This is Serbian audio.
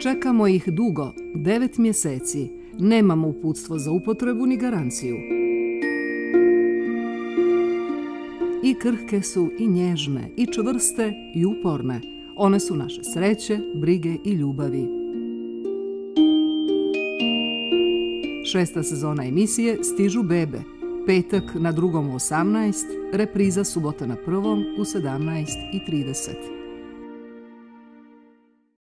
Čekamo ih dugo, 9 mjeseci. Nemamo uputstvo za upotrebu ni garanciju. I krhke su, i nježne, i čvrste, i uporne. One su naše sreće, brige i ljubavi. 6. sezona emisije Stižu bebe. Petak na 2. u 18, repriza subota na 1. u 17:30.